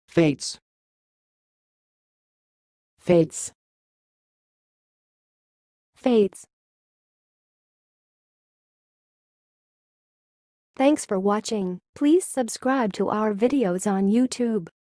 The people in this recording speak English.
Fêtes. Fêtes. Fêtes. Thanks for watching. Please subscribe to our videos on YouTube.